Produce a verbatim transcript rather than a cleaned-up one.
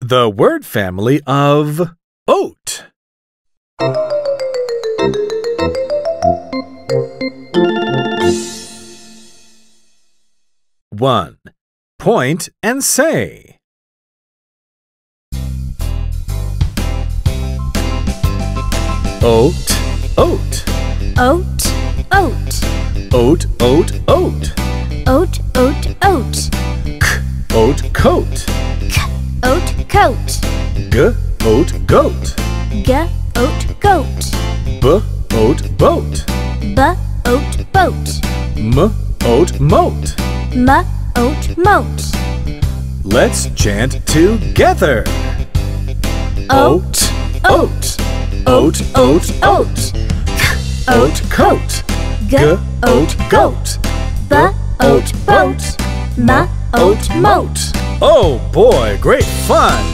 The word family of oat. One. Point and say. Oat, oat. Oat, oat. Oat, oat, oat. Oat, oat, oat. K, oat, coat. K, oat, coat. G, oat, goat. G, oat, goat. B, oat, boat. B, oat, boat. M, oat, moat. M, oat, moat. Let's chant together. Oat, oat. Oat, oat, oat. K, oat, coat. G, oat, goat. B, oat, boat. M, oat, moat. Oh boy, great fun!